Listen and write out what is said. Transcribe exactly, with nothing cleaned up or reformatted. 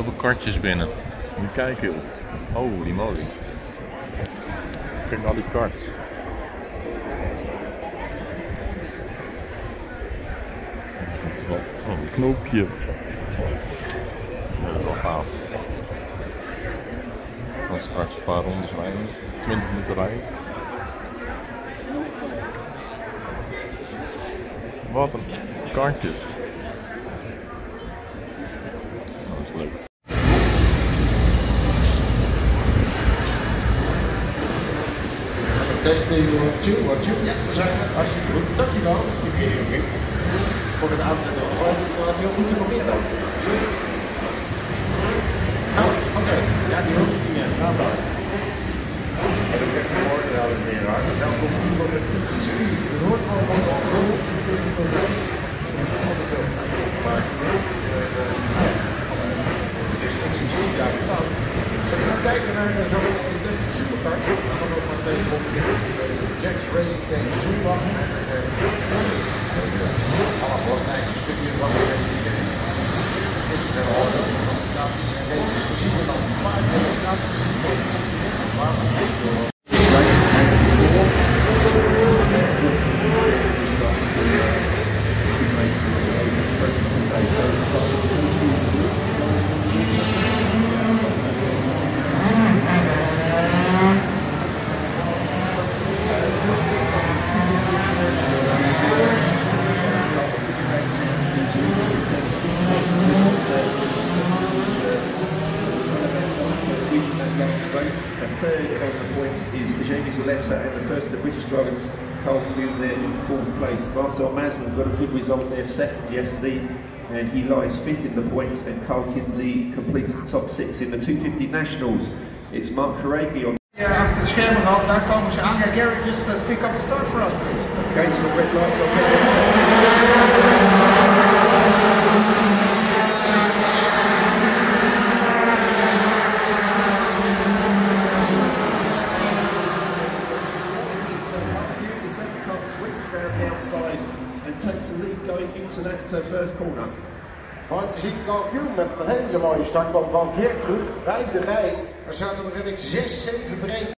lopen kartjes binnen. Moet je kijken joh. Holy moly. Kijk naar die karts. Wat een knoopje. Ja, dat is wel gaaf. Dan straks een paar rondes rijden. twintig minuten rijden. Wat een kartjes. Dat is leuk. Testing, wat chill, wat chill. Ja, we zijn er. Hartstikke goed. Dankjewel. Voor het avond was heel goed te proberen. Oh, oké. Okay. Ja, die hoef ik niet meer. Nou, dan. En ook echt morgen wel een meer hard. Welkom voor het circuit. Je hoort al wat rol. Maar de distanties is ja fout. We gaan kijken naar zo'n deze supercar. We gaan ook maar even op deze Jack's Racing tegen Zumba. En alle belangrijkste stukje van de weekend. Dit is wel al demonstraties en races gezien en dan een paar demonstraties. Maar third on the points is Jamie Zalessa, and the first of the British drivers, Carl Kuhn, there in fourth place. Marcel Masman got a good result there, second yesterday, and he lies fifth in the points, and Carl Kinsey completes the top six in the two fifty Nationals. It's Mark Haregi on. Yeah, achter de schermen gehad, daar komen ze aan. Ja, Garrett, just uh, pick up the start for us, please. Okay, so red lights on. And takes the lead going into that uh, first corner. Want je ziet Kampioen met een hele mooie startband van ver terug, vijfde rij. Er zaten er denk ik zes, zeven breed.